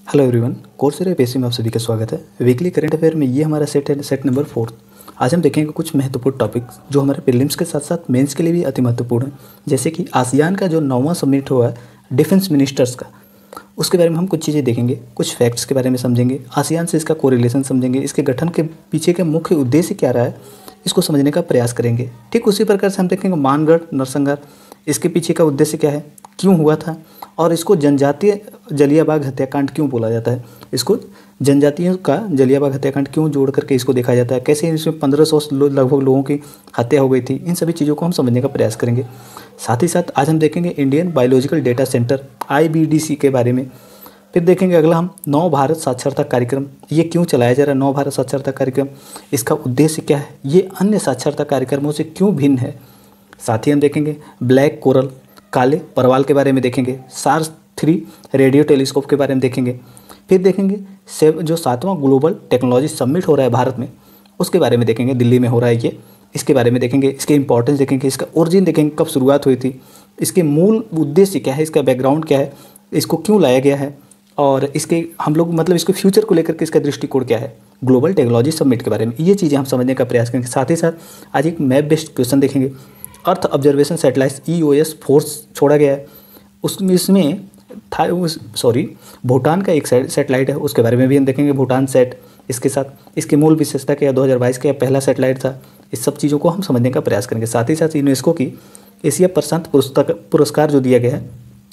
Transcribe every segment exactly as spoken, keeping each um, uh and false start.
Hello everyone, Coursera पेसी में आप सभी का स्वागत है। वीकली करंट अफेयर में ये हमारा सेट है, सेट नंबर फोर्थ। आज हम देखेंगे कुछ महत्वपूर्ण टॉपिक्स जो हमारे प्रीलिम्स के साथ साथ मेंस के लिए भी अति महत्वपूर्ण है। जैसे कि आसियान का जो नौवां समिट हुआ है डिफेंस मिनिस्टर्स का, उसके बारे में हम कुछ चीज़ें देखेंगे, कुछ फैक्ट्स के बारे में समझेंगे, आसियान से इसका कोरिलेशन समझेंगे, इसके गठन के पीछे के मुख्य उद्देश्य क्या रहा है इसको समझने का प्रयास करेंगे। ठीक उसी प्रकार से हम देखेंगे मानगढ़ नरसंहार, इसके पीछे का उद्देश्य क्या है, क्यों हुआ था, और इसको जनजातीय जलियांवाला हत्याकांड क्यों बोला जाता है, इसको जनजातियों का जलियांवाला हत्याकांड क्यों जोड़ करके इसको देखा जाता है, कैसे इसमें पंद्रह सौ लगभग लोगों की हत्या हो गई थी। इन सभी चीज़ों को हम समझने का प्रयास करेंगे। साथ ही साथ आज हम देखेंगे Indian biological data centre I B D C के बारे में। फिर देखेंगे अगला हम नव भारत साक्षरता कार्यक्रम, ये क्यों चलाया जा रहा है, नव भारत साक्षरता कार्यक्रम, इसका उद्देश्य क्या है, ये अन्य साक्षरता कार्यक्रमों से क्यों भिन्न है। साथ ही हम देखेंगे ब्लैक कोरल, काले परवाल के बारे में देखेंगे, सार्स थ्री रेडियो टेलीस्कोप के बारे में देखेंगे। फिर देखेंगे सेव जो सातवां ग्लोबल टेक्नोलॉजी समिट हो रहा है भारत में, उसके बारे में देखेंगे, दिल्ली में हो रहा है ये, इसके बारे में देखेंगे, इसके इंपॉर्टेंस देखेंगे, इसका ओरिजिन देखेंगे, कब शुरुआत हुई थी, इसके मूल उद्देश्य क्या है, इसका बैकग्राउंड क्या है, इसको क्यों लाया गया है, और इसके हम लोग मतलब इसके फ्यूचर को लेकर के इसका दृष्टिकोण क्या है, ग्लोबल टेक्नोलॉजी समिट के बारे में, ये चीज़ें हम समझने का प्रयास करेंगे। साथ ही साथ आज एक मैप बेस्ड क्वेश्चन देखेंगे। Earth observation satellite E O S फोर्स छोड़ा गया है, उसमें इसमें था उस सॉरी भूटान का एक सैटेलाइट है, उसके बारे में भी हम देखेंगे, भूटान सेट, इसके साथ इसकी मूल विशेषता क्या, दो हज़ार बाईस का पहला सैटेलाइट था। इस सब चीज़ों को हम समझने का प्रयास करेंगे। साथ ही साथ यूनेस्को की एशिया प्रशांत पुस्तक पुरस्कार जो दिया गया है,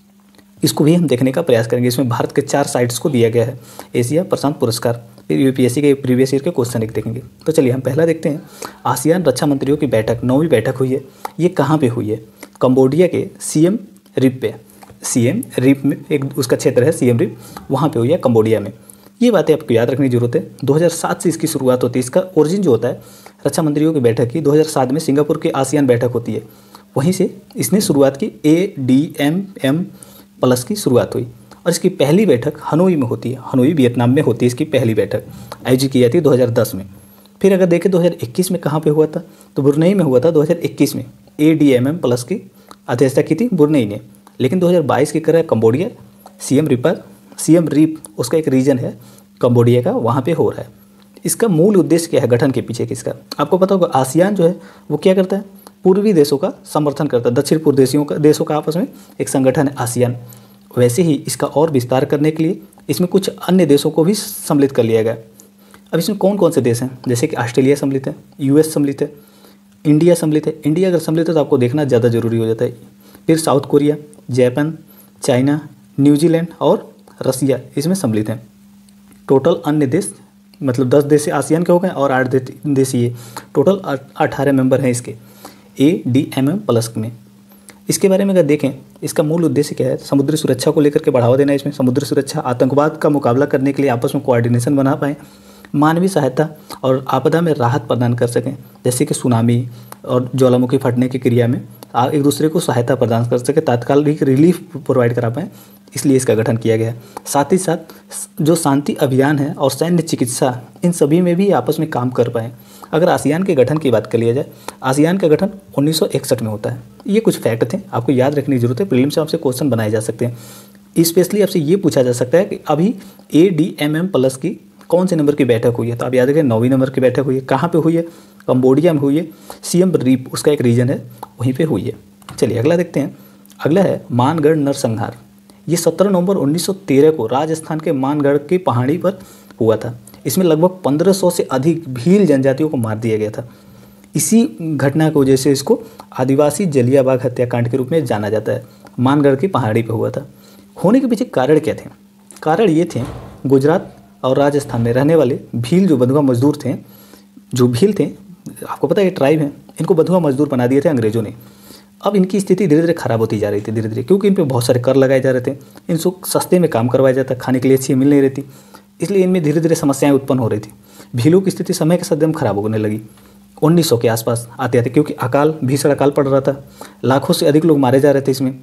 इसको भी हम देखने का प्रयास करेंगे। इसमें भारत के चार साइट्स को दिया गया है एशिया प्रशांत पुरस्कार। फिर यूपीएससी के प्रीवियस ईयर के क्वेश्चन एक देखेंगे। तो चलिए हम पहला देखते हैं, आसियान रक्षा मंत्रियों की बैठक, नौवीं बैठक हुई है, ये कहाँ पे हुई है, कंबोडिया के सीएम रिप पे, सीएम रिप में एक उसका क्षेत्र है सीएम रिप, वहाँ पे हुई है कंबोडिया में। ये बातें आपको याद रखने की जरूरत है। दो हज़ार सात से इसकी शुरुआत होती है। इसका ओरिजिन जो होता है रक्षा मंत्रियों की बैठक की, दो हज़ार सात में सिंगापुर के आसियान बैठक होती है, वहीं से इसने शुरुआत की, A D M M plus की शुरुआत हुई। और इसकी पहली बैठक हनोई में होती है, हनोई वियतनाम में होती है इसकी पहली बैठक, आयोजित की जाती है दो हज़ार दस में। फिर अगर देखें दो हज़ार इक्कीस में कहाँ पे हुआ था, तो ब्रुनेई में हुआ था दो हज़ार इक्कीस में, A D M M plus की अध्यक्षता की थी ब्रुनेई ने। लेकिन दो हज़ार बाईस की कर रहा है Cambodia, Siem Reaper Siem Reap उसका एक रीजन है कंबोडिया का, वहाँ पे हो रहा है। इसका मूल उद्देश्य क्या है, गठन के पीछे किसका, आपको पता होगा आसियान जो है वो क्या करता है, पूर्वी देशों का समर्थन करता है, दक्षिण पूर्व देशों का देशों का आपस में एक संगठन है आसियान। वैसे ही इसका और विस्तार करने के लिए इसमें कुछ अन्य देशों को भी सम्मिलित कर लिया गया। अब इसमें कौन कौन से देश हैं, जैसे कि ऑस्ट्रेलिया सम्मिलित है, यूएस सम्मिलित है, इंडिया सम्मिलित है। इंडिया अगर सम्मिलित है तो आपको देखना ज़्यादा जरूरी हो जाता है। फिर South Korea, Japan, China, New Zealand और रसिया इसमें सम्मिलित हैं। टोटल अन्य देश मतलब दस देश आसियान के हो गए और आठ देश ये, टोटल अठारह मेंबर हैं इसके A D M M plus में। इसके बारे में अगर देखें, इसका मूल उद्देश्य क्या है, समुद्री सुरक्षा को लेकर के बढ़ावा देना है। इसमें समुद्री सुरक्षा, आतंकवाद का मुकाबला करने के लिए आपस में कोऑर्डिनेशन बना पाएँ, मानवीय सहायता और आपदा में राहत प्रदान कर सकें, जैसे कि सुनामी और ज्वालामुखी फटने की क्रिया में एक दूसरे को सहायता प्रदान कर सके, तात्कालिक रिलीफ प्रोवाइड करा पाएँ, इसलिए इसका गठन किया गया है। साथ ही साथ जो शांति अभियान है और सैन्य चिकित्सा, इन सभी में भी आपस में काम कर पाएँ। अगर आसियान के गठन की बात कर लिया जाए, आसियान का गठन उन्नीस सौ इकसठ में होता है। ये कुछ फैक्ट थे, आपको याद रखने की जरूरत है, प्रीलिम्स से आपसे क्वेश्चन बनाए जा सकते हैं। स्पेशली आपसे ये पूछा जा सकता है कि अभी A D M M plus की कौन से नंबर की बैठक हुई है, तो आप याद रखें नौवीं नंबर की बैठक हुई है। कहाँ पे हुई है, कंबोडिया में हुई है, सीएम रिप उसका एक रीजन है, वहीं पे हुई है। चलिए अगला देखते हैं। अगला है मानगढ़ नरसंहार, ये सत्रह नवंबर उन्नीस सौ तेरह को राजस्थान के मानगढ़ की पहाड़ी पर हुआ था। इसमें लगभग पंद्रह सौ से अधिक भील जनजातियों को मार दिया गया था। इसी घटना की वजह से इसको आदिवासी जलियांवाला हत्याकांड के रूप में जाना जाता है। मानगढ़ की पहाड़ी पर हुआ था। होने के पीछे कारण क्या थे, कारण ये थे, गुजरात और राजस्थान में रहने वाले भील जो बंधुआ मजदूर थे, जो भील थे, आपको पता है ये ट्राइब है, इनको बंधुआ मजदूर बना दिए थे अंग्रेजों ने। अब इनकी स्थिति धीरे धीरे खराब होती जा रही थी, धीरे धीरे, क्योंकि इन पे बहुत सारे कर लगाए जा रहे थे, इनको सस्ते में काम करवाया जाता, खाने के लिए अच्छी मिल नहीं रही थी, इसलिए इनमें धीरे धीरे समस्याएं उत्पन्न हो रही थी। भीलों की स्थिति समय के साथ एकदम खराब होने लगी उन्नीस सौ के आसपास आते आते, क्योंकि अकाल भीषण अकाल पड़ रहा था, लाखों से अधिक लोग मारे जा रहे थे इसमें।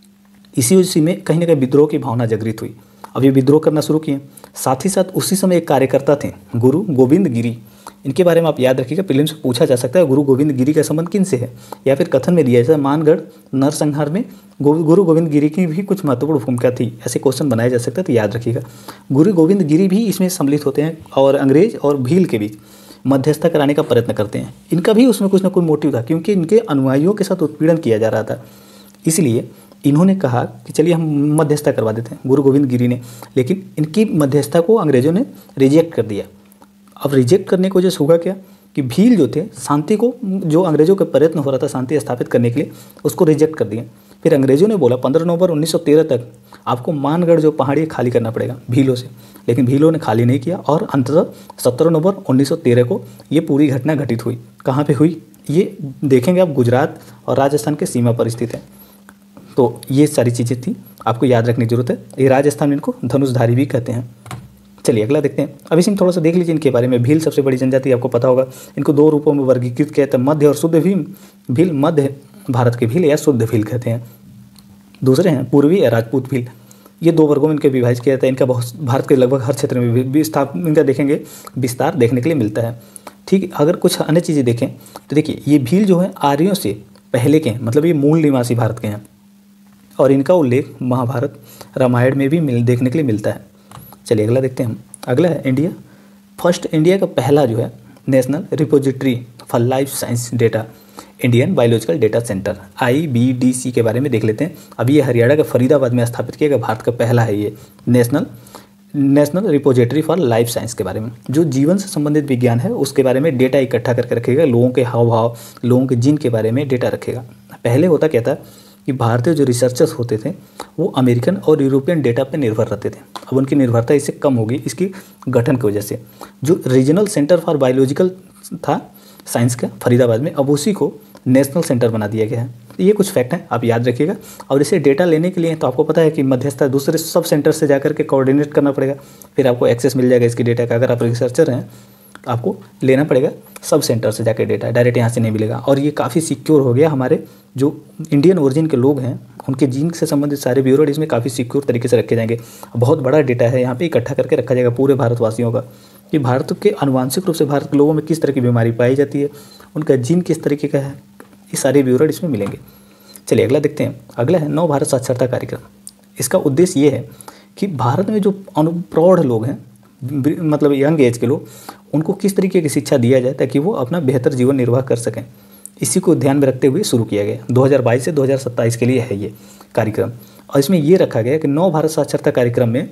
इसी उसी में कहीं ना कहीं विद्रोह की भावना जागृत हुई। अब ये विद्रोह करना शुरू किए। साथ ही साथ उसी समय एक कार्यकर्ता थे, गुरु गोविंद गिरी, इनके बारे में आप याद रखिएगा, प्रीलिम्स से पूछा जा सकता है गुरु गोविंद गिरी का संबंध किन से है, या फिर कथन में दिया जैसे मानगढ़ नरसंहार में गुरु गोविंद गिरी की भी कुछ महत्वपूर्ण भूमिका थी, ऐसे क्वेश्चन बनाया जा सकता है, तो याद रखिएगा। गुरु गोविंद गिरी भी इसमें सम्मिलित होते हैं और अंग्रेज और भील के बीच मध्यस्थता कराने का प्रयत्न करते हैं। इनका भी उसमें कुछ ना कुछ मोटिव था, क्योंकि इनके अनुयायियों के साथ उत्पीड़न किया जा रहा था, इसलिए इन्होंने कहा कि चलिए हम मध्यस्थता करवा देते हैं, गुरु गोविंद गिरी ने। लेकिन इनकी मध्यस्थता को अंग्रेजों ने रिजेक्ट कर दिया। अब रिजेक्ट करने की वजह से होगा क्या कि भील जो थे शांति को, जो अंग्रेजों का प्रयत्न हो रहा था शांति स्थापित करने के लिए, उसको रिजेक्ट कर दिए। फिर अंग्रेजों ने बोला पंद्रह नवंबर उन्नीस सौ तेरह तक आपको मानगढ़ जो पहाड़ी खाली करना पड़ेगा भीलों से, लेकिन भीलों ने खाली नहीं किया और अंततः सत्रह नवंबर उन्नीस सौ तेरह को ये पूरी घटना घटित हुई। कहाँ पे हुई ये देखेंगे आप, गुजरात और राजस्थान के सीमा पर स्थित है। तो ये सारी चीज़ें थी, आपको याद रखने की जरूरत है। ये राजस्थान में इनको धनुषधारी भी कहते हैं। चलिए अगला देखते हैं। अब इसी में थोड़ा सा देख लीजिए इनके बारे में। भील सबसे बड़ी जनजाति, आपको पता होगा। इनको दो रूपों में वर्गीकृत किया जाता है, मध्य और शुद्ध भील। भील मध्य भारत के भील या शुद्ध भील कहते हैं। दूसरे हैं पूर्वी या राजपूत भील। ये दो वर्गों में इनके विभाजित किया जाता है। इनका बहुत भारत के लगभग हर क्षेत्र में विस्तार इनका देखेंगे विस्तार देखने के लिए मिलता है। ठीक, अगर कुछ अन्य चीज़ें देखें तो देखिए ये भील जो है आर्यों से पहले के हैं, मतलब ये मूल निवासी भारत के हैं और इनका उल्लेख महाभारत रामायण में भी मिल देखने के लिए मिलता है। चलिए अगला देखते हैं हम। अगला है इंडिया। फर्स्ट इंडिया का पहला जो है national repository for life science data, Indian biological data centre I B D C के बारे में देख लेते हैं। अभी ये हरियाणा के फरीदाबाद में स्थापित किया गया, भारत का पहला है ये national national repository for life science के बारे में, जो जीवन से संबंधित विज्ञान है उसके बारे में डेटा इकट्ठा करके रखेगा। लोगों के हाव भाव, लोगों के जीन के बारे में डेटा रखेगा। पहले होता क्या था कि भारतीय जो रिसर्चर्स होते थे वो अमेरिकन और यूरोपियन डेटा पर निर्भर रहते थे। अब उनकी निर्भरता इससे कम होगी इसकी गठन की वजह से। जो रीजनल सेंटर फॉर बायोलॉजिकल था साइंस का फरीदाबाद में, अब उसी को नेशनल सेंटर बना दिया गया है। ये कुछ फैक्ट हैं, आप याद रखिएगा। और इसे डेटा लेने के लिए तो आपको पता है कि मध्यस्थता दूसरे सब सेंटर से जाकर के कोऑर्डिनेट करना पड़ेगा, फिर आपको एक्सेस मिल जाएगा इसकी डेटा का। अगर आप रिसर्चर हैं आपको लेना पड़ेगा सब सेंटर से जाकर डेटा, डायरेक्ट यहाँ से नहीं मिलेगा। और ये काफ़ी सिक्योर हो गया। हमारे जो इंडियन ओरिजिन के लोग हैं उनके जीन से संबंधित सारे ब्यूरो इसमें काफ़ी सिक्योर तरीके से रखे जाएंगे। बहुत बड़ा डेटा है यहाँ पे इकट्ठा करके रखा जाएगा पूरे भारतवासियों का, कि भारत के आनुवांशिक रूप से भारत के लोगों में किस तरह की बीमारी पाई जाती है, उनका जीन किस तरीके का है, ये सारे ब्यूरो इसमें मिलेंगे। चलिए अगला देखते हैं। अगला है नव भारत साक्षरता कार्यक्रम। इसका उद्देश्य ये है कि भारत में जो प्रौढ़ लोग हैं, मतलब यंग एज के लोग, उनको किस तरीके की शिक्षा दिया जाए ताकि वो अपना बेहतर जीवन निर्वाह कर सकें। इसी को ध्यान में रखते हुए शुरू किया गया। दो हज़ार बाईस से दो हज़ार सत्ताईस के लिए है ये कार्यक्रम। और इसमें ये रखा गया कि नव भारत साक्षरता कार्यक्रम में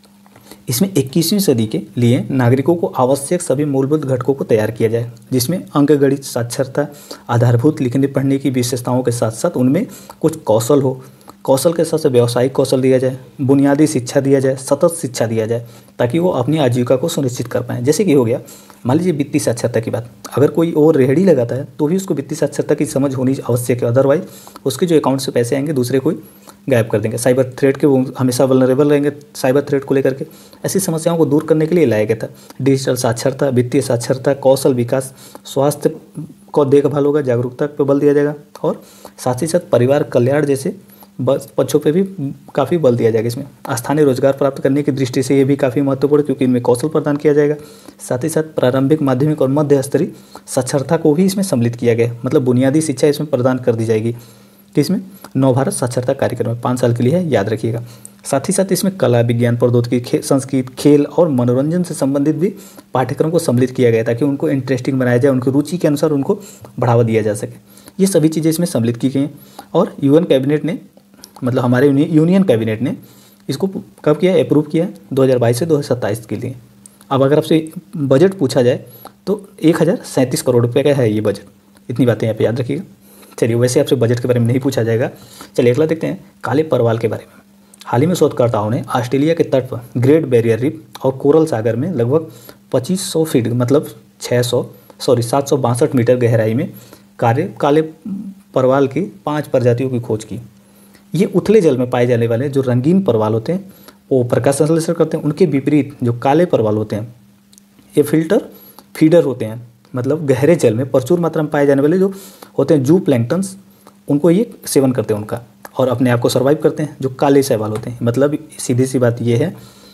इसमें इक्कीसवीं सदी के लिए नागरिकों को आवश्यक सभी मूलभूत घटकों को तैयार किया जाए, जिसमें अंकगणित साक्षरता, आधारभूत लिखने पढ़ने की विशेषताओं के साथ साथ उनमें कुछ कौशल हो, कौशल के साथ साथ व्यावसायिक कौशल दिया जाए, बुनियादी शिक्षा दिया जाए, सतत शिक्षा दिया जाए, ताकि वो अपनी आजीविका को सुनिश्चित कर पाएँ। जैसे कि हो गया मान लीजिए वित्तीय साक्षरता की बात, अगर कोई और रेहड़ी लगाता है तो भी उसको वित्तीय साक्षरता की समझ होनी आवश्यक है, अदरवाइज उसके जो अकाउंट से पैसे आएंगे दूसरे कोई गायब कर देंगे। साइबर थ्रेट के वो हमेशा वल्नरेबल रहेंगे साइबर थ्रेट को लेकर के। ऐसी समस्याओं को दूर करने के लिए लाया गया था डिजिटल साक्षरता, वित्तीय साक्षरता, कौशल विकास, स्वास्थ्य को देखभाल होगा, जागरूकता पर बल दिया जाएगा और साथ ही साथ परिवार कल्याण जैसे बस पक्षों पे भी काफ़ी बल दिया जाएगा। इसमें स्थानीय रोजगार प्राप्त करने की दृष्टि से ये भी काफ़ी महत्वपूर्ण है, क्योंकि इनमें कौशल प्रदान किया जाएगा। साथ ही साथ प्रारंभिक, माध्यमिक और मध्य स्तरीय साक्षरता को भी इसमें सम्मिलित किया गया, मतलब बुनियादी शिक्षा इसमें प्रदान कर दी जाएगी। कि इसमें नव भारत साक्षरता कार्यक्रम में पाँच साल के लिए है, याद रखिएगा। साथ ही साथ इसमें कला, विज्ञान, प्रौद्योगिकी, संस्कृत, खेल और मनोरंजन से संबंधित भी पाठ्यक्रम को सम्मिलित किया गया ताकि उनको इंटरेस्टिंग बनाया जाए, उनकी रुचि के अनुसार उनको बढ़ावा दिया जा सके। ये सभी चीज़ें इसमें सम्मिलित की गई हैं। और यूएन कैबिनेट ने, मतलब हमारे यूनियन कैबिनेट ने इसको कब किया, अप्रूव किया दो हज़ार बाईस से दो हज़ार सत्ताईस के लिए। अब अगर आपसे बजट पूछा जाए तो एक हज़ार सैंतीस करोड़ रुपये का है ये बजट। इतनी बातें यहाँ पे याद रखिएगा। चलिए, वैसे आपसे बजट के बारे में नहीं पूछा जाएगा। चलिए अगला देखते हैं काले परवाल के बारे में। हाल ही में शोधकर्ताओं ने ऑस्ट्रेलिया के तट पर ग्रेट बैरियर रीफ और कोरल सागर में लगभग पच्चीस सौ फीट, मतलब छः सौ सॉरी सात सौ बासठ मीटर गहराई में काले काले परवाल की पाँच प्रजातियों की खोज की। ये उथले जल में पाए जाने वाले जो रंगीन परवाल होते हैं वो प्रकाश संश्लेषण करते हैं। उनके विपरीत जो काले परवाल होते हैं ये फिल्टर फीडर होते हैं, मतलब गहरे जल में प्रचुर मात्रा में पाए जाने वाले जो होते हैं जू प्लैंक्टन्स, उनको ये सेवन करते हैं उनका और अपने आप को सर्वाइव करते हैं। जो काले शैवाल होते हैं, मतलब सीधी सी बात ये है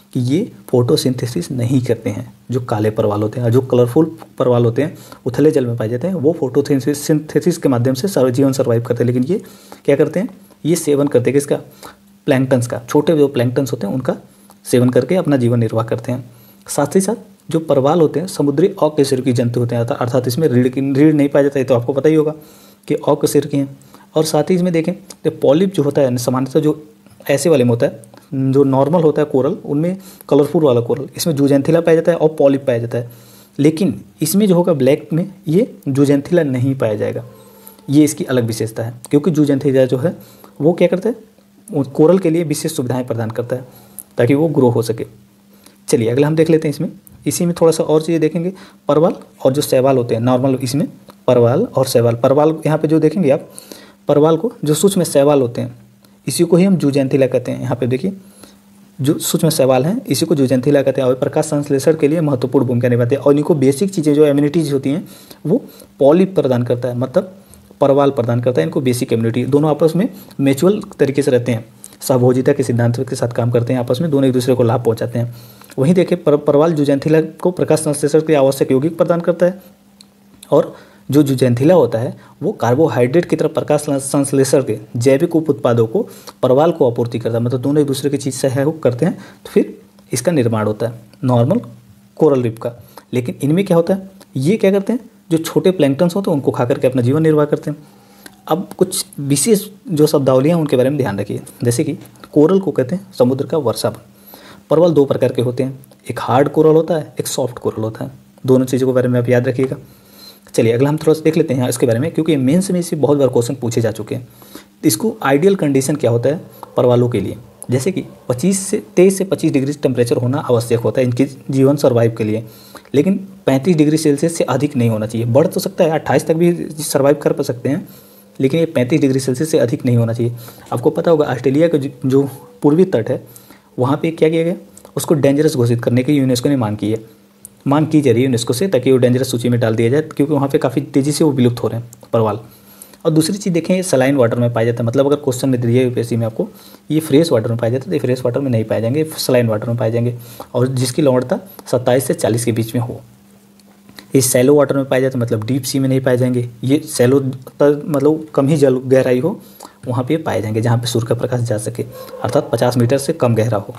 कि ये फोटोसिंथेसिस नहीं करते हैं। जो काले परवाल होते हैं और जो कलरफुल परवाल होते हैं उथले जल में पाए जाते हैं, वो फोटोसिंथेसिस के माध्यम से सर्व जीवन सर्वाइव करते हैं। लेकिन ये क्या करते हैं, ये सेवन करते हैं किसका, प्लैंक्टन्स का। छोटे जो प्लैंक्टन्स होते हैं उनका सेवन करके अपना जीवन निर्वाह करते हैं। साथ ही साथ जो परवाल होते हैं समुद्री अकशेरुकी जंतु होते हैं, अर्थात इसमें रीढ़ की रीढ़ नहीं पाया जाता है, तो आपको पता ही होगा कि अकशेरुकी हैं। और साथ ही इसमें देखें तो पॉलिप जो होता है सामान्यतः जो ऐसे वाले में होता है, जो नॉर्मल होता है कोरल, उनमें कलरफुल वाला कोरल, इसमें जूजेंथिला पाया जाता है और पॉलिप पाया जाता है। लेकिन इसमें जो होगा ब्लैक में ये जूजेंथिला नहीं पाया जाएगा। ये इसकी अलग विशेषता है, क्योंकि जूजेंथिला जो है वो क्या करता है, कोरल के लिए विशेष सुविधाएं प्रदान करता है ताकि वो ग्रो हो सके। चलिए अगला हम देख लेते हैं। इसमें इसी में थोड़ा सा और चीज़ें देखेंगे, परवाल और जो शैवाल होते हैं नॉर्मल, इसमें परवाल और शैवाल। परवाल यहाँ पे जो देखेंगे आप, परवाल को जो सूक्ष्म शैवाल होते हैं इसी को ही हम जूजेंथिला कहते हैं। यहाँ पे देखिए जो सूक्ष्म शैवाल हैं इसी को जूजेंथिला कहते हैं और प्रकाश संश्लेषण के लिए महत्वपूर्ण भूमिका निभाते हैं। और इनको बेसिक चीज़ें जो इम्यूनिटीज होती हैं वो पॉलिप प्रदान करता है, मतलब परवाल प्रदान करता है इनको बेसिक इम्यूनिटी। दोनों आपस में म्यूचुअल तरीके से रहते हैं, सहभोजिता के सिद्धांत के साथ काम करते हैं, आपस में दोनों एक दूसरे को लाभ पहुंचाते हैं। वहीं देखिए पर, परवाल जूजेंथिला को प्रकाश संश्लेषण के आवश्यक यौगिक प्रदान करता है और जो जूजेंथिला होता है वो कार्बोहाइड्रेट की तरफ प्रकाश संश्लेषण के जैविक उप उत्पादों को परवाल को आपूर्ति करता है, मतलब दोनों एक दूसरे की चीज़ सहयोग करते हैं, तो फिर इसका निर्माण होता है नॉर्मल कोरल रीफ का। लेकिन इनमें क्या होता है, ये क्या करते हैं, जो छोटे प्लैंक्टन्स होते हैं उनको खा करके अपना जीवन निर्वाह करते हैं। अब कुछ विशेष जो शब्दावलियाँ हैं उनके बारे में ध्यान रखिए। जैसे कि कोरल को कहते हैं समुद्र का वर्षावन। परवल दो प्रकार के होते हैं, एक हार्ड कोरल होता है, एक सॉफ्ट कोरल होता है। दोनों चीज़ों के बारे में आप याद रखिएगा। चलिए अगला हम थोड़ा सा देख लेते हैं इसके बारे में, क्योंकि मेंस में इसे बहुत बार क्वेश्चन पूछे जा चुके हैं। इसको आइडियल कंडीशन क्या होता है परवालों के लिए, जैसे कि पच्चीस से तेईस से पच्चीस डिग्री टेम्परेचर होना आवश्यक होता है इनके जीवन सर्वाइव के लिए, लेकिन पैंतीस डिग्री सेल्सियस से अधिक नहीं होना चाहिए। बढ़ तो सकता है, अट्ठाईस तक भी सर्वाइव कर सकते हैं, लेकिन ये पैंतीस डिग्री सेल्सियस से अधिक नहीं होना चाहिए। आपको पता होगा ऑस्ट्रेलिया का जो पूर्वी तट है वहाँ पे क्या किया गया, उसको डेंजरस घोषित करने की यूनेस्को ने मांग की है, मांग की जा रही है यूनेस्को से, ताकि वो डेंजरस सूची में डाल दिया जाए, क्योंकि वहाँ पे काफ़ी तेज़ी से वो विलुप्त हो रहे हैं परवाल। और दूसरी चीज़ देखें, सलाइन वाटर में पाया जाता है, मतलब अगर क्वेश्चन में दिया यूपीएससी में आपको ये फ्रेश वाटर में पाया जाता है, तो ये फ्रेश वाटर में नहीं पाए जाएंगे, सलाइन वाटर में पाए जाएंगे, और जिसकी लवणता सत्ताईस से चालीस के बीच में हो। ये सैलो वाटर में पाए जाते हैं, मतलब डीप सी में नहीं पाए जाएंगे। ये सैलो मतलब कम ही जल गहराई हो वहाँ पे पाए जाएंगे, जहाँ पे सूर्य का प्रकाश जा सके, अर्थात पचास मीटर से कम गहरा हो।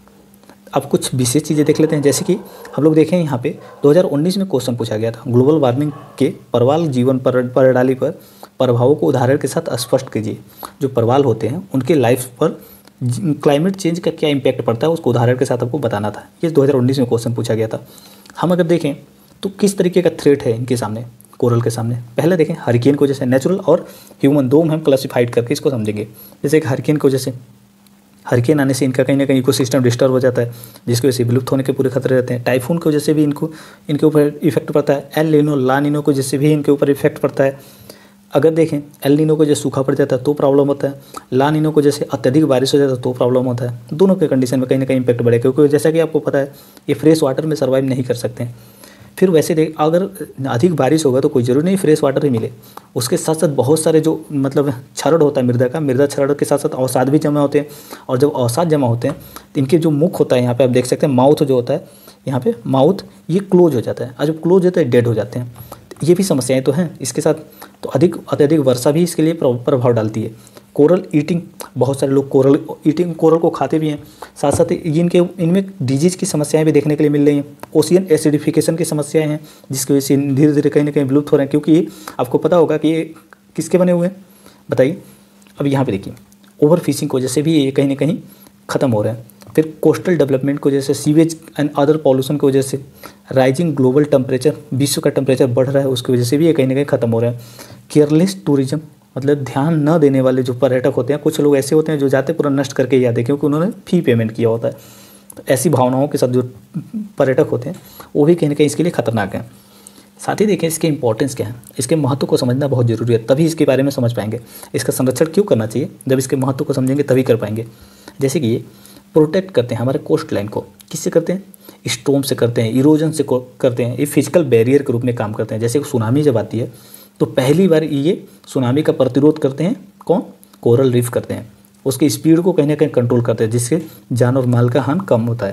अब कुछ विशेष चीज़ें देख लेते हैं, जैसे कि हम लोग देखें यहाँ पे दो हज़ार उन्नीस में क्वेश्चन पूछा गया था, ग्लोबल वार्मिंग के परवाल जीवन पर प्रणाली पर प्रभावों को उदाहरण के साथ स्पष्ट कीजिए। जो परवाल होते हैं उनके लाइफ पर क्लाइमेट चेंज का क्या इम्पैक्ट पड़ता है उसको उदाहरण के साथ आपको बताना था। ये दो हज़ार उन्नीस में क्वेश्चन पूछा गया था। हम अगर देखें तो किस तरीके का थ्रेट है इनके सामने, कोरल के सामने, पहले देखें हरिकेन को, जैसे नेचुरल और ह्यूमन दो में हम क्लासिफाइड करके इसको समझेंगे। जैसे एक हरिकेन को, जैसे हरिकेन आने से इनका कहीं ना कहीं इकोसिस्टम डिस्टर्ब हो जाता है, जिसकी वजह से विलुप्त होने के पूरे खतरे रहते हैं। टाइफून की वजह से भी इनको इनके ऊपर इफेक्ट पड़ता है। एल नीनो ला नीनो को जैसे भी इनके ऊपर इफेक्ट पड़ता है। अगर देखें एल नीनो को जैसे सूखा पड़ जाता है तो प्रॉब्लम होता है, ला नीनो को जैसे अत्यधिक बारिश हो जाता है तो प्रॉब्लम होता है। दोनों के कंडीशन में कहीं ना कहीं इम्पैक्ट बढ़ेगा, क्योंकि जैसा कि आपको पता है ये फ्रेश वाटर में सर्वाइव नहीं कर सकते हैं। फिर वैसे देख अगर अधिक बारिश होगा तो कोई ज़रूरी नहीं फ्रेश वाटर ही मिले, उसके साथ साथ बहुत सारे जो मतलब क्षरण होता है मृदा का, मृदा क्षरण के साथ साथ अवसाद भी जमा होते हैं। और जब अवसाद जमा होते हैं तो इनके जो मुख होता है, यहाँ पे आप देख सकते हैं माउथ जो होता है, यहाँ पे माउथ ये क्लोज हो जाता है, और जब क्लोज होता है डेड हो जाते हैं। ये भी समस्याएं तो हैं इसके साथ। तो अधिक अत्यधिक वर्षा भी इसके लिए प्रभाव डालती है। कोरल ईटिंग, बहुत सारे लोग कोरल ईटिंग कोरल को खाते भी हैं, साथ साथ ये इनके इनमें डिजीज़ की समस्याएं भी देखने के लिए मिल रही हैं। ओशियन एसिडिफिकेशन की समस्याएं हैं, जिसकी वजह से धीरे धीरे कहीं ना कहीं विलुप्त हो रहे हैं, क्योंकि आपको पता होगा कि ये किसके बने हुए हैं, बताइए। अब यहाँ पे देखिए ओवर फिशिंग की वजह से भी ये कहीं ना कहीं ख़त्म हो रहे हैं। फिर कोस्टल डेवलपमेंट की वजह से, सीवेज एंड अदर पॉल्यूशन की वजह से, राइजिंग ग्लोबल टेम्परेचर, विश्व का टेम्परेचर बढ़ रहा है, उसकी वजह से भी ये कहीं ना कहीं ख़त्म हो रहे हैं। केयरलेस टूरिज्म, मतलब ध्यान न देने वाले जो पर्यटक होते हैं, कुछ लोग ऐसे होते हैं जो जाते पूरा नष्ट करके ही आते हैं, क्योंकि उन्होंने फी पेमेंट किया होता है। तो ऐसी भावनाओं के साथ जो पर्यटक होते हैं वो भी कहीं ना कहीं इसके लिए खतरनाक हैं। साथ ही देखें इसके इंपॉर्टेंस क्या है, इसके महत्व को समझना बहुत जरूरी है, तभी इसके बारे में समझ पाएंगे। इसका संरक्षण क्यों करना चाहिए, जब इसके महत्व को समझेंगे तभी कर पाएंगे। जैसे कि ये प्रोटेक्ट करते हैं हमारे कोस्ट लाइन को, किससे करते हैं, स्टॉर्म से करते हैं, इरोजन से करते हैं। ये फिजिकल बैरियर के रूप में काम करते हैं। जैसे सुनामी जब आती है तो पहली बार ये सुनामी का प्रतिरोध करते हैं कौन, कोरल रीफ करते हैं। उसकी स्पीड को कहीं ना कहीं कंट्रोल करते हैं, जिससे जान और माल का हानि कम होता है।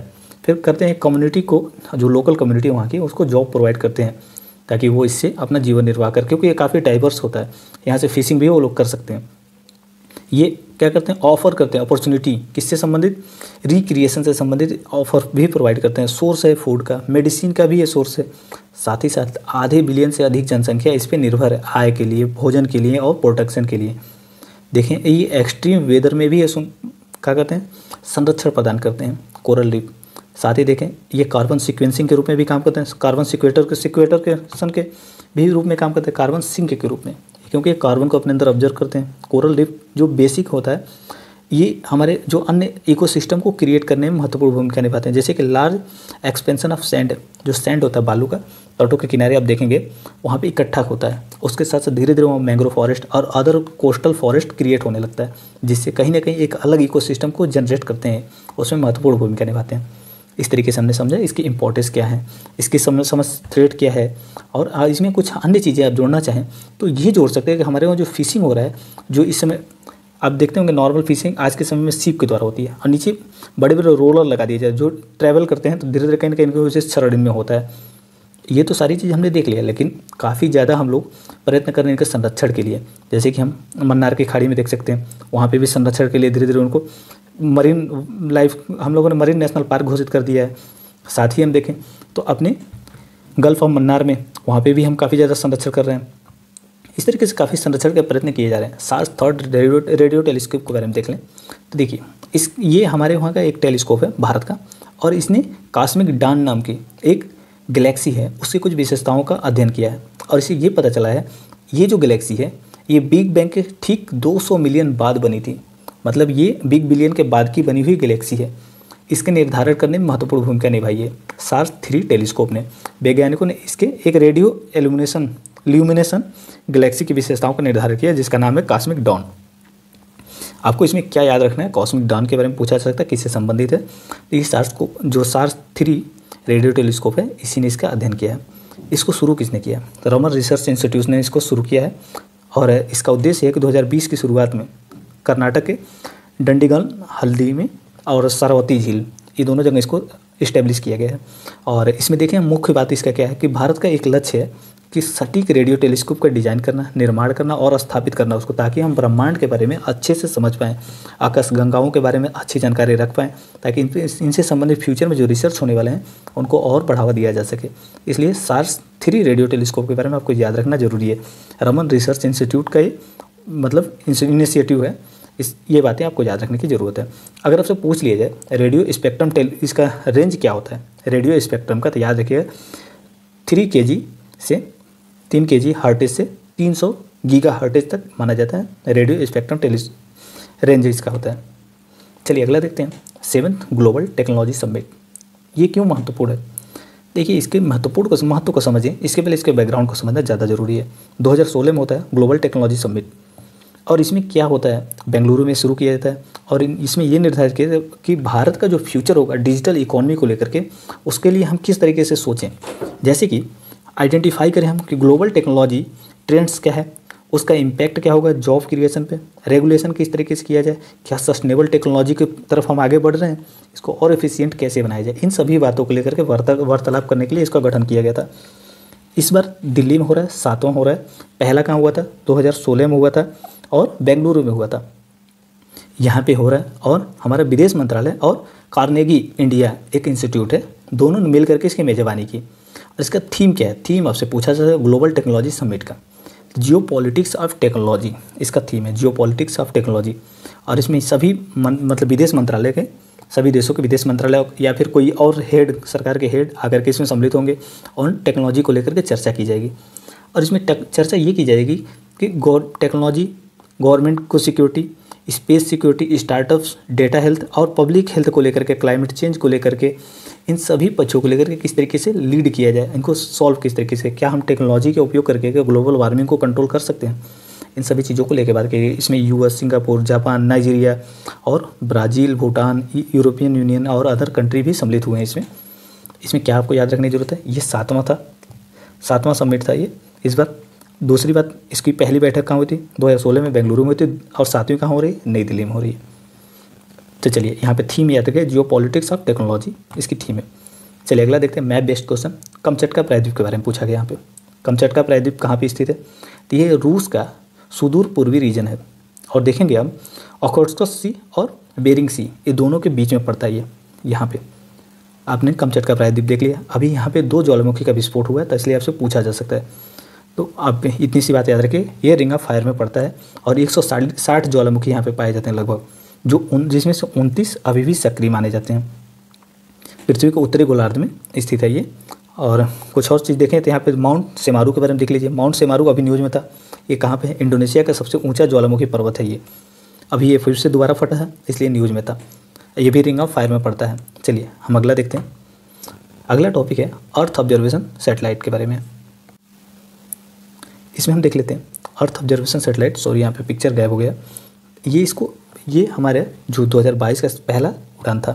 फिर करते हैं कम्युनिटी को, जो लोकल कम्युनिटी वहाँ की, उसको जॉब प्रोवाइड करते हैं ताकि वो इससे अपना जीवन निर्वाह कर, क्योंकि ये काफ़ी डाइवर्स होता है, यहाँ से फिशिंग भी वो लोग कर सकते हैं। ये क्या करते हैं, ऑफ़र करते हैं अपॉर्चुनिटी, किससे संबंधित, रिक्रिएशन से संबंधित ऑफर भी प्रोवाइड करते हैं। सोर्स है फूड का, मेडिसिन का भी ये सोर्स है। साथ ही साथ आधे बिलियन से अधिक जनसंख्या इस पर निर्भर है, आय के लिए, भोजन के लिए और प्रोटेक्शन के लिए। देखें ये एक्सट्रीम वेदर में भी ये सुन क्या करते हैं, संरक्षण प्रदान करते हैं कोरल रीफ। साथ ही देखें ये कार्बन सिक्वेंसिंग के रूप में भी काम करते हैं, कार्बन सिक्वेटर के सिक्वेटर के सन के भी रूप में काम करते हैं, कार्बन सिंक के रूप में, क्योंकि ये कार्बन को अपने अंदर ऑब्जर्व करते हैं। कोरल रीफ जो बेसिक होता है, ये हमारे जो अन्य इकोसिस्टम को क्रिएट करने में महत्वपूर्ण भूमिका निभाते हैं। जैसे कि लार्ज एक्सपेंशन ऑफ सैंड, जो सैंड होता है बालू का, तटों के किनारे आप देखेंगे वहाँ पे इकट्ठा होता है, उसके साथ साथ धीरे धीरे वहाँ मैंग्रोव फॉरेस्ट और अदर कोस्टल फॉरेस्ट क्रिएट होने लगता है, जिससे कहीं ना कहीं एक अलग इकोसिस्टम को जनरेट करते हैं, उसमें महत्वपूर्ण भूमिका निभाते हैं। इस तरीके से हमने समझा इसकी इंपॉर्टेंस क्या है, इसकी समझ समझ थ्रेट क्या है, और इसमें कुछ अन्य चीज़ें आप जोड़ना चाहें तो ये जोड़ सकते हैं कि हमारे वहाँ जो फिशिंग हो रहा है, जो इस समय आप देखते होंगे नॉर्मल फिशिंग आज के समय में सीप के द्वारा होती है, और नीचे बड़े बड़े रोलर लगा दिए जाए जो ट्रैवल करते हैं, तो धीरे धीरे कहीं ना कहीं इनकी वजह से क्षरण में होता है। ये तो सारी चीज़ हमने देख लिया, लेकिन काफ़ी ज़्यादा हम लोग प्रयत्न कर रहे हैं इनके संरक्षण के लिए। जैसे कि हम मन्नार की खाड़ी में देख सकते हैं, वहाँ पे भी संरक्षण के लिए धीरे धीरे उनको मरीन लाइफ हम लोगों ने मरीन नेशनल पार्क घोषित कर दिया है। साथ ही हम देखें तो अपने गल्फ ऑफ मन्नार में वहाँ पे भी हम काफ़ी ज़्यादा संरक्षण कर रहे हैं। इस तरीके से काफ़ी संरक्षण के प्रयत्न किए जा रहे हैं। SARAS third radio radio telescope के बारे में देख लें तो देखिए इस ये हमारे वहाँ का एक टेलीस्कोप है भारत का, और इसने कॉस्मिक डॉन नाम की एक गैलेक्सी है उसकी कुछ विशेषताओं का अध्ययन किया है, और इसे ये पता चला है ये जो गैलेक्सी है ये बिग बैंग के ठीक दो सौ मिलियन बाद बनी थी। मतलब ये बिग बिलियन के बाद की बनी हुई गैलेक्सी है। इसके निर्धारण करने में महत्वपूर्ण भूमिका निभाई है सार्स थ्री टेलीस्कोप ने। वैज्ञानिकों ने इसके एक रेडियो एल्यूमिनेशन ल्यूमिनेशन गैलेक्सी की विशेषताओं का निर्धारण किया जिसका नाम है कॉस्मिक डॉन। आपको इसमें क्या याद रखना है, कॉस्मिक डॉन के बारे में पूछा जा सकता है किससे संबंधित है। तो ये सार्स को जो सार्स थ्री रेडियो टेलीस्कोप है इसी ने इसका अध्ययन किया है। इसको शुरू किसने किया, तो रमन रिसर्च इंस्टीट्यूट ने इसको शुरू किया है, और इसका उद्देश्य है कि दो हज़ार बीस की शुरुआत में कर्नाटक के डंडीगल हल्दी में और सरवती झील ये दोनों जगह इसको इस्टेब्लिश किया गया है। और इसमें देखें मुख्य बात इसका क्या है कि भारत का एक लक्ष्य है कि सटीक रेडियो टेलीस्कोप का डिज़ाइन करना, निर्माण करना और स्थापित करना उसको, ताकि हम ब्रह्मांड के बारे में अच्छे से समझ पाएँ, आकाशगंगाओं के बारे में अच्छी जानकारी रख पाएँ, ताकि इनसे संबंधित फ्यूचर में जो रिसर्च होने वाले हैं उनको और बढ़ावा दिया जा सके। इसलिए सार्स थ्री रेडियो टेलीस्कोप के बारे में आपको याद रखना जरूरी है। रमन रिसर्च इंस्टीट्यूट का ये मतलब इनिशिएटिव है, इस ये बातें आपको याद रखने की ज़रूरत है। अगर आपसे पूछ लिया जाए रेडियो स्पेक्ट्रम टेल इसका रेंज क्या होता है रेडियो स्पेक्ट्रम का, तो याद रखिएगा थ्री के जी से तीन के जी हर्टेज से तीन सौ गीगा हर्टेज तक माना जाता है रेडियो स्पेक्ट्रम टेलिस रेंज इसका होता है। चलिए अगला देखते हैं, सेवन्थ ग्लोबल टेक्नोलॉजी समिट। ये क्यों महत्वपूर्ण है, देखिए इसके महत्वपूर्ण को महत्व को समझिए, इसके पहले इसके बैकग्राउंड को समझना ज़्यादा जरूरी है। दो हज़ार सोलह में होता है ग्लोबल टेक्नोलॉजी समिट, और इसमें क्या होता है बेंगलुरु में शुरू किया जाता है, और इसमें ये निर्धारित किया जाता है कि भारत का जो फ्यूचर होगा डिजिटल इकोनॉमी को लेकर के, उसके लिए हम किस तरीके से सोचें। जैसे कि आइडेंटिफाई करें हम कि ग्लोबल टेक्नोलॉजी ट्रेंड्स क्या है, उसका इम्पैक्ट क्या होगा जॉब क्रिएशन पे, रेगुलेशन किस तरीके से किया जाए, क्या सस्टेनेबल टेक्नोलॉजी की तरफ हम आगे बढ़ रहे हैं, इसको और एफिशिएंट कैसे बनाया जाए, इन सभी बातों को लेकर के वार्तालाप करने के लिए इसका गठन किया गया था। इस बार दिल्ली में हो रहा है, सातवां हो रहा है। पहला कहाँ हुआ था, दो हज़ार सोलह में हुआ था और बेंगलुरु में हुआ था। यहाँ पे हो रहा है, और हमारा विदेश मंत्रालय और कार्नेगी इंडिया एक इंस्टीट्यूट है, दोनों ने मिल करके इसकी मेजबानी की। और इसका थीम क्या है, थीम आपसे पूछा जाता है ग्लोबल टेक्नोलॉजी समिट का, जियो पॉलिटिक्स ऑफ टेक्नोलॉजी इसका थीम है, जियो पॉलिटिक्स ऑफ टेक्नोलॉजी। और इसमें सभी मन, मतलब विदेश मंत्रालय के सभी देशों के विदेश मंत्रालय या फिर कोई और हेड सरकार के हेड आकर के इसमें सम्मिलित होंगे और टेक्नोलॉजी को लेकर के चर्चा की जाएगी। और इसमें चर्चा ये की जाएगी कि गौर टेक्नोलॉजी, गवर्नमेंट को security, space security, startups, data health और पब्लिक हेल्थ को लेकर के, क्लाइमेट चेंज को लेकर के, इन सभी पक्षों को लेकर के किस तरीके से लीड किया जाए, इनको सॉल्व किस तरीके से, क्या हम टेक्नोलॉजी का उपयोग करके ग्लोबल वार्मिंग को कंट्रोल कर सकते हैं, इन सभी चीज़ों को लेकर बात की। इसमें यूएस, सिंगापुर, जापान, नाइजीरिया और ब्राज़ील, भूटान, यूरोपियन यूनियन और अदर कंट्री भी सम्मिलित हुए हैं इसमें। इसमें क्या आपको याद रखने की जरूरत है, ये सातवां था, सातवां समिट था ये इस बार। दूसरी बात, इसकी पहली बैठक कहाँ हुई थी, दो हज़ार सोलह में बेंगलुरु में हुई थी, और सातवीं कहाँ हो रही है, नई दिल्ली में हो रही है। तो चलिए यहाँ पे थीम याद रखिए, जियो पॉलिटिक्स ऑफ टेक्नोलॉजी इसकी थीम है। चलिए अगला देखते हैं मैप बेस्ड क्वेश्चन। कमचटका प्रायद्वीप के बारे में पूछा गया यहाँ पे। कमचटका प्रायद्वीप कहाँ पे स्थित है? तो ये रूस का सुदूर पूर्वी रीजन है और देखेंगे हम ओखोट्स्क सी और बेरिंग सी ये दोनों के बीच में पड़ता है। ये यहाँ पे आपने कमचटका प्रायद्वीप देख लिया। अभी यहाँ पे दो ज्वालामुखी का विस्फोट हुआ है तो इसलिए आपसे पूछा जा सकता है। तो आप इतनी सी बात याद रखिए, ये रिंग ऑफ फायर में पड़ता है और एक सौ साठ ज्वालामुखी यहाँ पे पाए जाते हैं लगभग, जो उन जिसमें से उनतीस अभी भी सक्रिय माने जाते हैं। पृथ्वी के उत्तरी गोलार्ध में स्थित है ये। और कुछ और चीज़ देखें तो यहाँ पे माउंट सेमारू के बारे में देख लीजिए। माउंट सेमारू अभी न्यूज़ में था। ये कहाँ पे है? इंडोनेशिया का सबसे ऊंचा ज्वालामुखी पर्वत है ये। अभी ये फिर से दोबारा फटा है इसलिए न्यूज़ में था। ये भी रिंग ऑफ फायर में पड़ता है। चलिए हम अगला देखते हैं। अगला टॉपिक है अर्थ ऑब्जर्वेशन सैटेलाइट के बारे में। इसमें हम देख लेते हैं अर्थ ऑब्जर्वेशन सैटेलाइट। सॉरी यहाँ पे पिक्चर गायब हो गया। ये इसको ये हमारे जो दो हज़ार बाईस का पहला उड़ान था।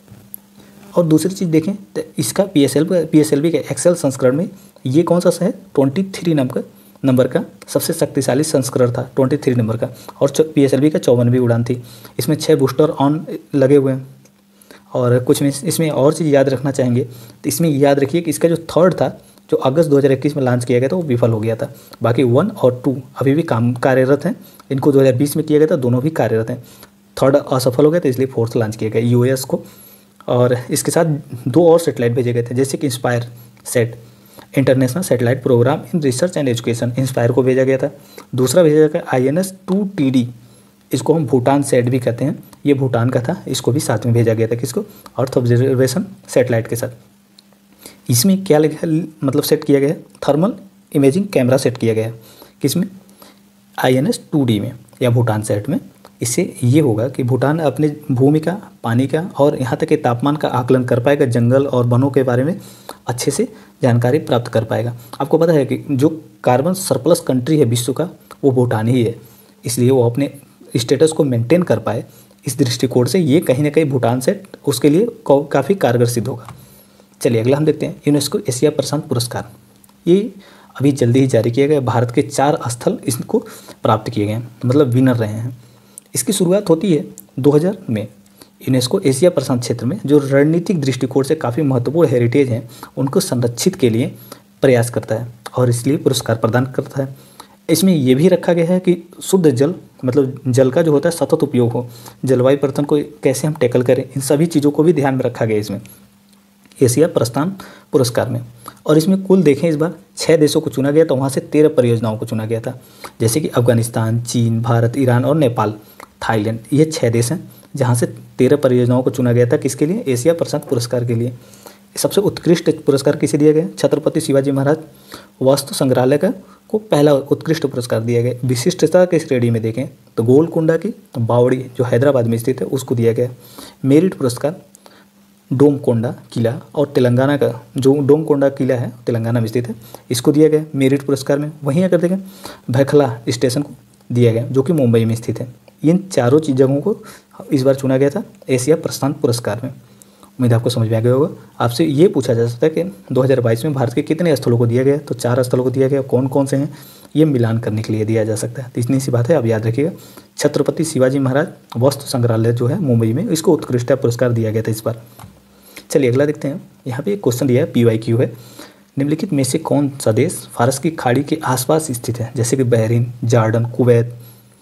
और दूसरी चीज़ देखें तो इसका P S L P S L V के एक्सेल संस्करण में ये कौन सा है? ट्वेंटी थ्री नंबर का नंबर का सबसे शक्तिशाली संस्करण था, ट्वेंटी थ्री नंबर का। और पी एस एल वी का चौवनवीं उड़ान थी। इसमें छः बूस्टर ऑन लगे हुए हैं। और कुछ में इसमें और चीज़ याद रखना चाहेंगे तो इसमें याद रखिए कि इसका जो थर्ड था जो अगस्त दो हज़ार इक्कीस में लॉन्च किया गया था वो विफल हो गया था। बाकी वन और टू अभी भी काम कार्यरत हैं। इनको दो हज़ार बीस में किया गया था, दोनों भी कार्यरत हैं। थर्ड असफल हो गया था इसलिए फोर्थ लॉन्च किया गया यू एस को। और इसके साथ दो और सैटेलाइट भेजे गए थे जैसे कि INSPIREsat, international satellite programme in research and education, INSPIRE को भेजा गया था। दूसरा भेजा गया I N S two T D, इसको हम भूटान सेट भी कहते हैं। ये भूटान का था, इसको भी साथ में भेजा गया था। किसको? अर्थ ऑब्जर्वेशन सैटेलाइट के साथ। इसमें क्या लिखा मतलब सेट किया गया? थर्मल इमेजिंग कैमरा सेट किया गया। किसमें? I N S two D में या भूटान सेट में। इससे ये होगा कि भूटान अपने भूमि का, पानी का और यहाँ तक के तापमान का आकलन कर पाएगा, जंगल और वनों के बारे में अच्छे से जानकारी प्राप्त कर पाएगा। आपको पता है कि जो कार्बन सरप्लस कंट्री है विश्व का वो भूटान ही है, इसलिए वो अपने स्टेटस को मेंटेन कर पाए। इस दृष्टिकोण से ये कहीं ना कहीं भूटान से उसके लिए काफ़ी कारगर सिद्ध होगा। चलिए अगला हम देखते हैं यूनेस्को एशिया प्रशांत पुरस्कार। ये अभी जल्दी ही जारी किया गया। भारत के चार स्थल इसको प्राप्त किए गए हैं, मतलब विनर रहे हैं। इसकी शुरुआत होती है दो हज़ार में। यूनेस्को एशिया प्रशांत क्षेत्र में जो रणनीतिक दृष्टिकोण से काफ़ी महत्वपूर्ण हेरिटेज हैं उनको संरक्षित के लिए प्रयास करता है और इसलिए पुरस्कार प्रदान करता है। इसमें यह भी रखा गया है कि शुद्ध जल, मतलब जल का जो होता है सतत उपयोग हो, जलवायु परिवर्तन को कैसे हम टैकल करें, इन सभी चीज़ों को भी ध्यान में रखा गया इसमें एशिया प्रशांत पुरस्कार में। और इसमें कुल देखें इस बार छः देशों को चुना गया, तो वहाँ से तेरह परियोजनाओं को चुना गया था, जैसे कि अफगानिस्तान, चीन, भारत, ईरान और नेपाल, थाईलैंड। ये छः देश हैं जहाँ से तेरह परियोजनाओं को चुना गया था। किसके लिए? एशिया प्रशांत पुरस्कार के लिए। सबसे उत्कृष्ट पुरस्कार किसे दिया गया? छत्रपति शिवाजी महाराज वस्तु संग्रहालय का को पहला उत्कृष्ट पुरस्कार दिया गया। विशिष्टता के श्रेणी में देखें तो गोलकुंडा की बावड़ी जो हैदराबाद में स्थित है उसको दिया गया। मेरिट पुरस्कार डोमकोंडा किला और तेलंगाना का जो डोमकोंडा किला है तेलंगाना में स्थित है, इसको दिया गया मेरिट पुरस्कार में। वहीं अगर देखें भैखला स्टेशन को दिया गया जो कि मुंबई में स्थित है। इन चारों चीज जगहों को इस बार चुना गया था एशिया प्रशांत पुरस्कार में। उम्मीद आपको समझ में आ गया होगा। आपसे ये पूछा जा सकता है कि दो हज़ार बाईस में भारत के कितने स्थलों को दिया गया, तो चार स्थलों को दिया गया। कौन कौन से हैं ये मिलान करने के लिए दिया जा सकता है। तो इतनी सी बात है, आप याद रखिएगा। छत्रपति शिवाजी महाराज वस्तु संग्रहालय जो है मुंबई में, इसको उत्कृष्टता पुरस्कार दिया गया था इस बार। चलिए अगला देखते हैं। यहाँ पे एक क्वेश्चन दिया है, पी वाई क्यू है। निम्नलिखित में से कौन सा देश फारस की खाड़ी के आसपास स्थित है? जैसे कि Bahrain, Jordan, Kuwait,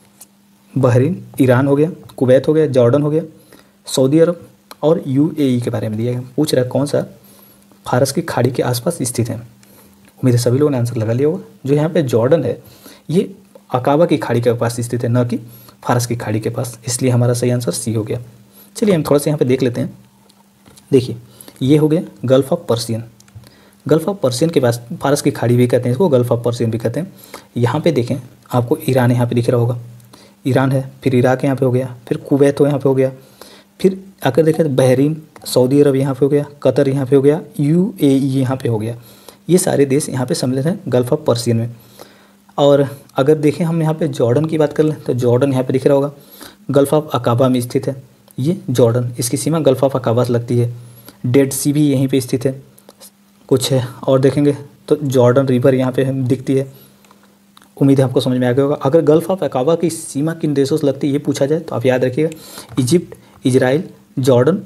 Bahrain Iran हो गया, कुवैत हो गया, जॉर्डन हो गया, सऊदी अरब और यू ए ई के बारे में दिया गया। पूछ रहा है कौन सा फारस की खाड़ी के आसपास स्थित है। उम्मीद है सभी लोगों ने आंसर लगा लिया होगा। जो यहाँ पे जॉर्डन है ये अकाबा की खाड़ी के पास स्थित है, न कि फारस की खाड़ी के पास, इसलिए हमारा सही आंसर सी हो गया। चलिए हम थोड़ा सा यहाँ पे देख लेते हैं। देखिए ये हो गया gulf of Persian. Gulf of Persian के पास फारस की खाड़ी भी कहते हैं इसको, गल्फ ऑफ पर्सियन भी कहते हैं। यहाँ पे देखें आपको ईरान यहाँ पे दिख रहा होगा, ईरान है, फिर इराक यहाँ पे हो गया, फिर कुवैत हो यहाँ पे हो गया, फिर आकर देखें तो बहरीन, सऊदी अरब यहाँ पे हो गया, कतर यहाँ पे हो गया, यू ए ई यहाँ पे हो गया। ये सारे देश यहाँ पे सम्मिलित हैं गल्फ ऑफ पर्सियन में। और अगर देखें हम यहाँ पे जॉर्डन की बात कर लें तो जॉर्डन यहाँ पे दिख रहा होगा, गल्फ ऑफ अकाबा में स्थित है ये जॉर्डन, इसकी सीमा गल्फ ऑफ अकाबा से लगती है। डेड सी भी यहीं पे स्थित है। कुछ है और देखेंगे तो जॉर्डन रिवर यहाँ पे दिखती है। उम्मीद है आपको समझ में आ गया होगा। अगर गल्फ ऑफ अकाबा की सीमा किन देशों से लगती है ये पूछा जाए तो आप याद रखिएगा Egypt, Israel, Jordan,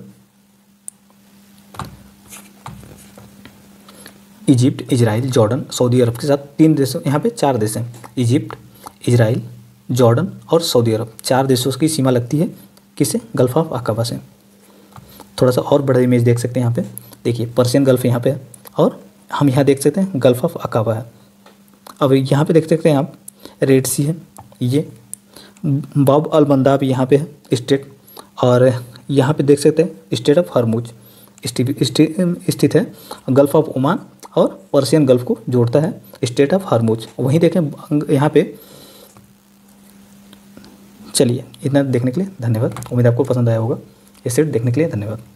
Egypt, Israel, Jordan, सऊदी अरब के साथ तीन देशों, यहाँ पे चार देश हैं। इजिप्ट, इजराइल, जॉर्डन और सऊदी अरब, चार देशों की सीमा लगती है किससे? गल्फ ऑफ अकाबा से। थोड़ा सा और बड़ा इमेज देख सकते हैं यहाँ पे, देखिए पर्शियन गल्फ यहाँ पे है और हम यहाँ देख सकते हैं गल्फ ऑफ अकाबा है। अब यहाँ पे देख सकते हैं आप रेड सी है, ये बाब अल मंदाब यहाँ पे है स्टेट, और यहाँ पे देख सकते हैं स्टेट ऑफ हरमुज स्थित है। गल्फ ऑफ ओमान और पर्शियन गल्फ को जोड़ता है स्टेट ऑफ हरमुज। वहीं देखें यहाँ पे। चलिए, इतना देखने के लिए धन्यवाद। उम्मीद आपको पसंद आया होगा। ये सेट देखने के लिए धन्यवाद।